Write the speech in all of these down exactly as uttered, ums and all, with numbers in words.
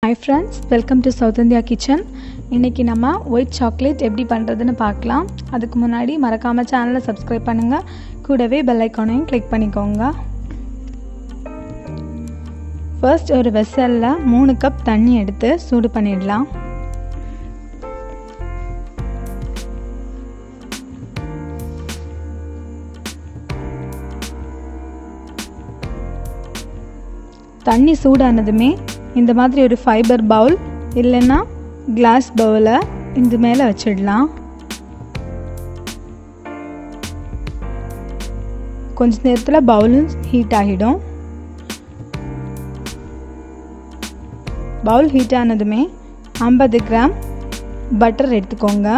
Hi friends, welcome to South India Kitchen. இன்னைக்கு நம்ம white chocolate எப்படி பண்றதுன்னு பார்க்கலாம். அதுக்கு முன்னாடி மறக்காம சேனலை subscribe பண்ணுங்க. கூடவே bell icon-ஐயும் click பண்ணிக்கோங்க. First ஒரு வெசல்ல மூணு கப் தண்ணி எடுத்து சூடு பண்ணிடலாம். தண்ணி சூடானதுமே இந்த மாதிரி ஒரு ஃபைபர் பவுல் இல்லைன்னா கிளாஸ் பவுலை இந்த மேலே வச்சிடலாம். கொஞ்ச நேரத்தில் பவுலும் ஹீட் ஆகிடும். பவுல் ஹீட் ஆனதுமே ஐம்பது கிராம் பட்டர் எடுத்துக்கோங்க.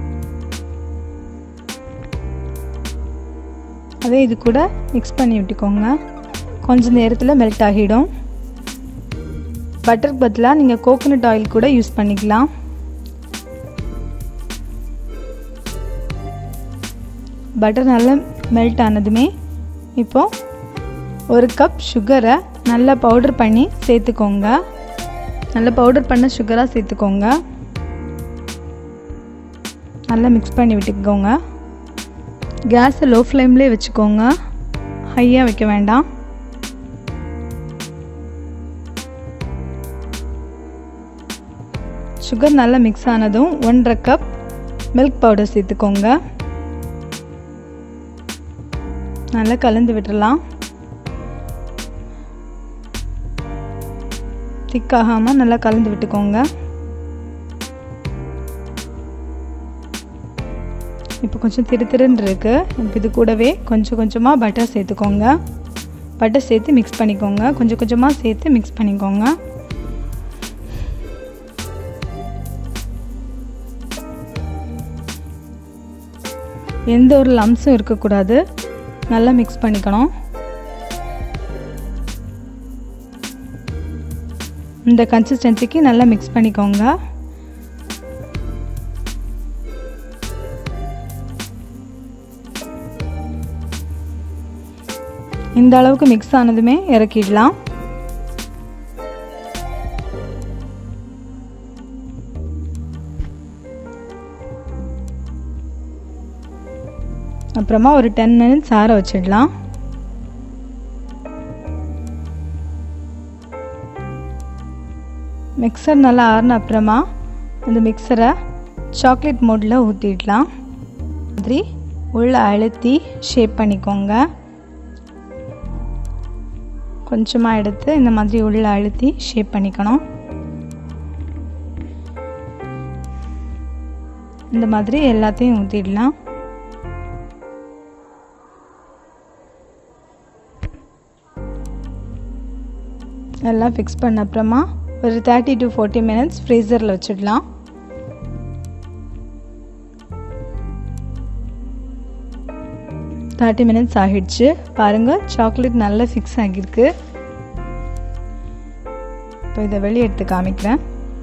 அதே இது கூட மிக்ஸ் பண்ணி விட்டுக்கோங்க. கொஞ்ச நேரத்தில் மெல்ட் ஆகிடும். பட்டருக்கு பதிலாக நீங்கள் கோகோனட் ஆயில் கூட யூஸ் பண்ணிக்கலாம். பட்டர் நல்லா மெல்ட் ஆனதுமே இப்போது ஒரு கப் சுகரை நல்லா பவுடர் பண்ணி சேர்த்துக்கோங்க. நல்லா பவுடர் பண்ண சுகராக சேர்த்துக்கோங்க. நல்லா மிக்ஸ் பண்ணி விட்டுக்கோங்க. கேஸை லோ ஃப்ளேம்லேயே வச்சுக்கோங்க, ஹையாக வைக்க வேண்டாம். சுகர் நல்லா மிக்ஸ் ஆனதும் ஒன்றரை கப் மில்க் பவுடர் சேர்த்துக்கோங்க. நல்லா கலந்து விட்டுடலாம். திக்காகாமல் நல்லா கலந்து விட்டுக்கோங்க. இப்போ கொஞ்சம் திரு திருன்னு இருக்கு. இப்போ இது கூடவே கொஞ்சம் கொஞ்சமாக பட்டர் சேர்த்துக்கோங்க. பட்டர் சேர்த்து மிக்ஸ் பண்ணிக்கோங்க. கொஞ்சம் கொஞ்சமாக சேர்த்து மிக்ஸ் பண்ணிக்கோங்க. எந்த ஒரு லம்ஸும் இருக்கக்கூடாது. நல்லா மிக்ஸ் பண்ணிக்கணும். இந்த கன்சிஸ்டன்சிக்கு நல்லா மிக்ஸ் பண்ணிக்கோங்க. இந்த அளவுக்கு மிக்ஸ் ஆனதுமே இறக்கிடலாம். அப்புறமா ஒரு டென் மினிட்ஸ் ஆற வச்சிடலாம். மிக்சர் நல்லா ஆறின அப்புறமா அந்த மிக்சரை சாக்லேட் மோடில் ஊற்றிடலாம். மாதிரி உள்ள அழுத்தி ஷேப் பண்ணிக்கோங்க. கொஞ்சமாக எடுத்து இந்த மாதிரி உள்ள அழுத்தி ஷேப் பண்ணிக்கணும். இந்த மாதிரி எல்லாத்தையும் ஊற்றிடலாம். எல்லாம் ஃபிக்ஸ் பண்ண அப்புறமா ஒரு தேர்ட்டி டு ஃபோர்ட்டி மினிட்ஸ் ஃப்ரீசரில் வச்சிடலாம். தேர்ட்டி மினிட்ஸ் ஆகிடுச்சு. பாருங்கள், சாக்லேட் நல்லா ஃபிக்ஸ் ஆகியிருக்கு. இப்போ இதை வெளியே எடுத்து காமிக்கிறேன்.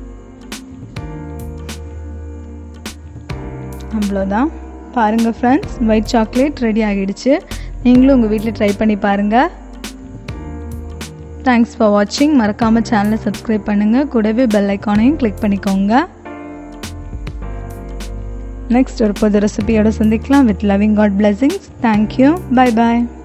அவ்வளோதான். பாருங்கள் ஃப்ரெண்ட்ஸ், ஒயிட் சாக்லேட் ரெடி ஆகிடுச்சு. நீங்களும் உங்கள் வீட்டில் ட்ரை பண்ணி பாருங்கள். தேங்க்ஸ் ஃபார் வாட்சிங். மறக்காமல் சேனலை சப்ஸ்கிரைப் பண்ணுங்கள். கூடவே பெல் ஐக்கானையும் கிளிக் பண்ணிக்கோங்க. நெக்ஸ்ட் ஒரு புது ரெசிபியோட சந்திக்கலாம். With loving God blessings. Thank you. Bye bye.